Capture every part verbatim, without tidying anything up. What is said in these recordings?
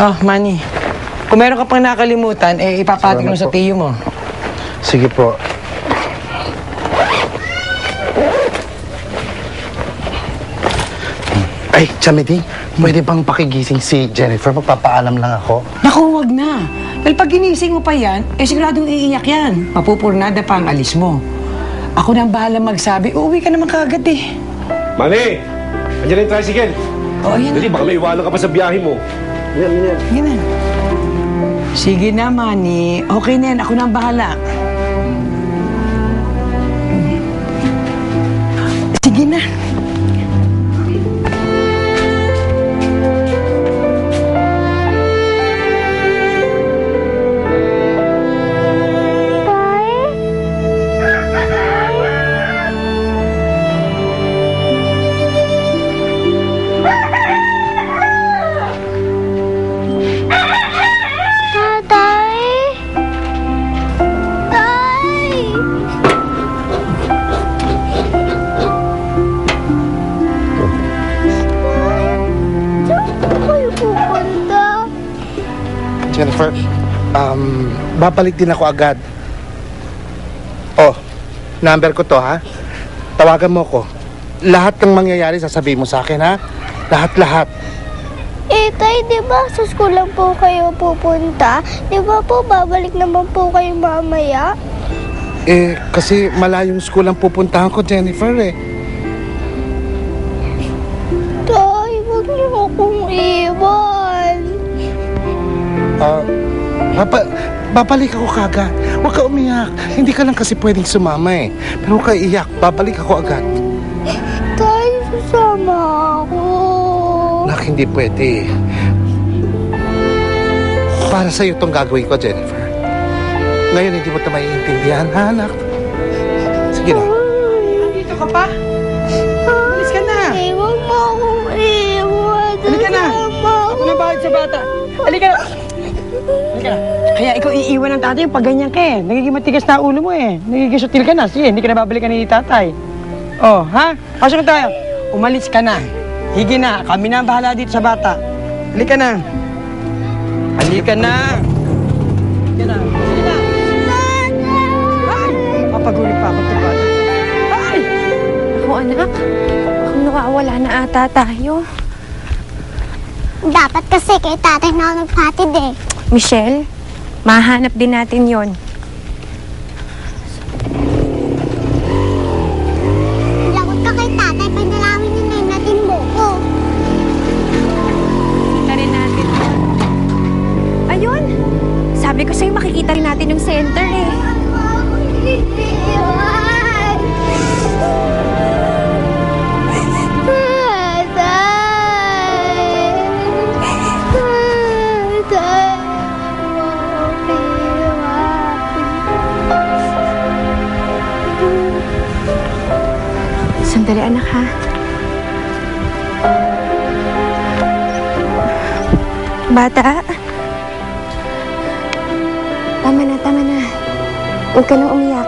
Oh, Manny. Kung meron ka pang nakalimutan, eh, ipapatik mo sa tiyo mo. Sige po. Ay, Chamedy, pwede bang pakigising si Jennifer? Magpapaalam lang ako. Naku, wag na. Dahil pag ginising mo pa yan, eh siguradong iiyak yan. Mapupurnada pa ang alis mo. Ako na ang bahala magsabi, uuwi ka naman kagad eh. Manny! Andiyan na yung tricycle. O, ayan Dali, na. baka may iwanan ka pa sa biyahe mo. Yan, yan. Sige na. Sige na, Manny. Okay na yan. Ako na ang bahala. Sige na. Jennifer, um, babalik din ako agad. Oh, number ko to, ha? Tawagan mo ko. Lahat ng mangyayari sasabihin mo sa akin, ha? Lahat-lahat. Eh, tay, di ba sa school lang po kayo pupunta? Di ba po babalik naman po kayo mamaya? Eh, kasi malayong school ang pupuntahan ko, Jennifer, eh. Tay, huwag niyo akong iwan. Ah, baba, babalik ako kagad. Huwag ka umiyak. Hindi ka lang kasi pwedeng sumama eh. Pero huwag ka iyak. Babalik ako agad. Tay, susama ako. Nak, hindi pwede. Para sa'yo itong gagawin ko, Jennifer. Ngayon hindi mo ito maiintindihan, ha, anak? Sige na. Dito ka pa? Alis ka na. Ay, huwag mo akong iwan. Halika na. Ako na bahal sa bata. Halika na. Halika na. Kaya ikaw iiwan ng tatay pag ganyan ka eh. Nagiging matigas na ulo mo eh. Nagiging sutil ka na. Sige, hindi ka na babalikan ni tatay. Oh, ha? Pasok na tayo. Umalis ka na. Higi na. Kami na ang bahala dito sa bata. Halika na. Halika na. Halika na. Sige na. Ay! Papagulit pa ako ito bata. Ay! Ako anak, kung nakawala na ata tayo. Dapat kasi kay tatay na ako nagpatid eh. Michelle, mahanap din natin yon. Lagot ka kay tatay pag nalaman niya na yung natin buko. Kita rin natin. Ayun! Sabi ko sa'yo, makikita rin natin yung center eh. Sandali anak ha. Bata. Tama na, tama na. Huwag ka nang umiyak.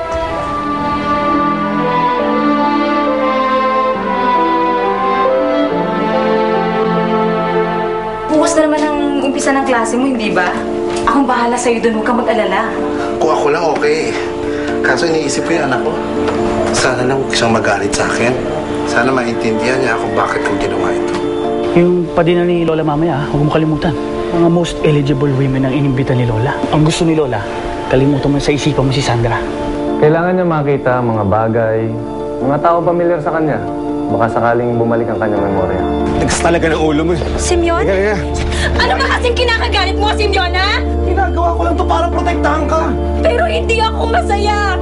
Bukas na naman ang umpisa ng klase mo, hindi ba? Akong bahala sa'yo doon, huwag kang mag-alala. Kung ako lang, okay. Kaso iniisip ko yung anak ko. Sana lang huwag siyang magalit sa akin. Sana maintindihan niya kung bakit ko ginawa ito. Yung padina ni Lola mamaya, huwag mo kalimutan. Mga most eligible women ang inimbita ni Lola. Ang gusto ni Lola, kalimutan mo sa isipan mo si Sandra. Kailangan niya makita mga bagay, mga tao pamilyar sa kanya. Baka sakaling bumalik ang kanyang memorya. Tagas talaga ng ulo mo. Simeon? Teka, teka. Ano ba kasing kinakagalit mo, Simeon, ha? Ginagawa ko lang to para protektahan ka. Pero hindi ako masaya.